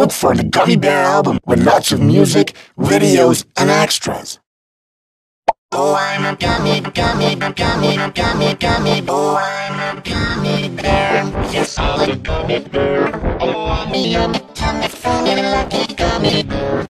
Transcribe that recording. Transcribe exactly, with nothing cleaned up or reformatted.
look for the Gummy Bear album with lots of music, videos, and extras. Oh, I'm a gummy, gummy, gummy, gummy, gummy. Oh, I'm a gummy bear. Yes, I'm a gummy bear. Oh, I'm a yummy, tummy, funny, lucky.